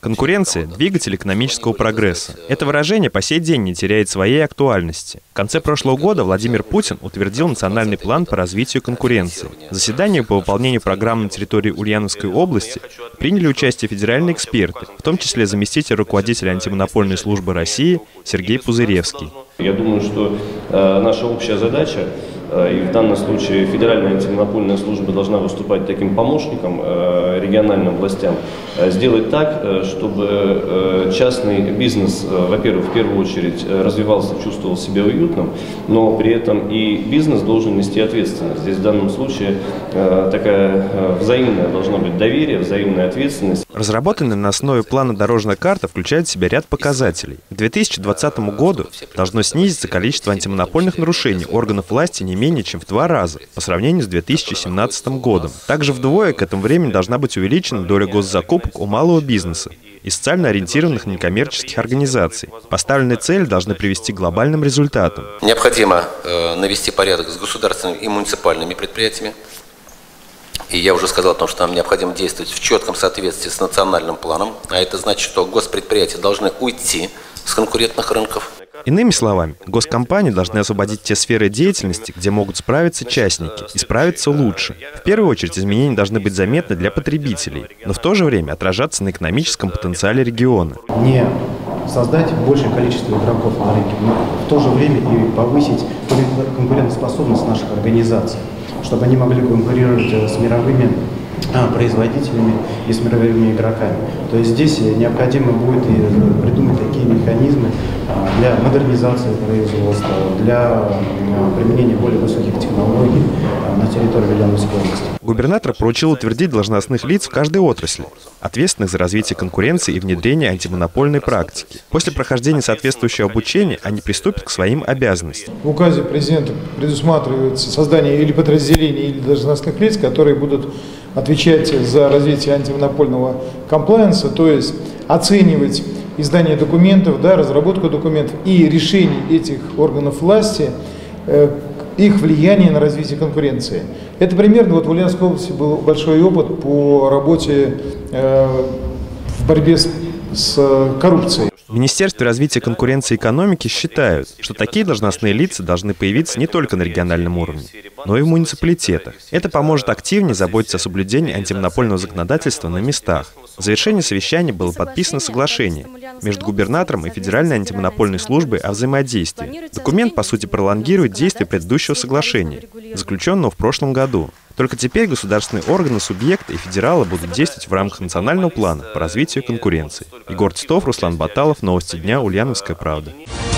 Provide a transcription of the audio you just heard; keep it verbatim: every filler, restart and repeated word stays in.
Конкуренция – двигатель экономического прогресса. Это выражение по сей день не теряет своей актуальности. В конце прошлого года Владимир Путин утвердил национальный план по развитию конкуренции. В заседании по выполнению программы на территории Ульяновской области приняли участие федеральные эксперты, в том числе заместитель руководителя антимонопольной службы России Сергей Пузыревский. Я думаю, что э, наша общая задача, э, и в данном случае Федеральная антимонопольная служба должна выступать таким помощником э, региональным властям, э, сделать так, э, чтобы э, частный бизнес, э, во-первых, в первую очередь э, развивался, чувствовал себя уютным, но при этом и бизнес должен нести ответственность. Здесь в данном случае э, такая э, взаимная должна быть доверие, взаимная ответственность. Разработанная на основе плана дорожная карта включает в себя ряд показателей. К две тысячи двадцатому году должно снизиться количество антимонопольных нарушений органов власти не менее чем в два раза по сравнению с две тысячи семнадцатым годом. Также вдвое к этому времени должна быть увеличена доля госзакупок у малого бизнеса и социально ориентированных некоммерческих организаций. Поставленные цели должны привести к глобальным результатам. Необходимо э, навести порядок с государственными и муниципальными предприятиями. И я уже сказал о том, что нам необходимо действовать в четком соответствии с национальным планом. А это значит, что госпредприятия должны уйти с конкурентных рынков. Иными словами, госкомпании должны освободить те сферы деятельности, где могут справиться частники, и справиться лучше. В первую очередь, изменения должны быть заметны для потребителей, но в то же время отражаться на экономическом потенциале региона. Не создать большее количество игроков на рынке, но в то же время и повысить конкурентоспособность наших организаций, чтобы они могли конкурировать с мировыми производителями и с мировыми игроками. То есть здесь необходимо будет и придумать такие механизмы для модернизации производства, для применения более высоких технологий на территории Ульяновской области. Губернатор поручил утвердить должностных лиц в каждой отрасли, ответственных за развитие конкуренции и внедрение антимонопольной практики. После прохождения соответствующего обучения они приступят к своим обязанностям. В указе президента предусматривается создание или подразделений, или должностных лиц, которые будут отвечать за развитие антимонопольного комплаенса, то есть оценивать издание документов, да, разработку документов и решений этих органов власти, э, их влияние на развитие конкуренции. Это примерно, вот в Ульяновской области был большой опыт по работе э, в борьбе с, с коррупцией. В Министерстве развития конкуренции и экономики считают, что такие должностные лица должны появиться не только на региональном уровне, но и в муниципалитетах. Это поможет активнее заботиться о соблюдении антимонопольного законодательства на местах. В завершении совещания было подписано соглашение между губернатором и Федеральной антимонопольной службой о взаимодействии. Документ, по сути, пролонгирует действие предыдущего соглашения, заключенного в прошлом году. Только теперь государственные органы, субъекты и федералы будут действовать в рамках национального плана по развитию конкуренции. Егор Титов, Руслан Баталов, Новости дня, Ульяновская правда.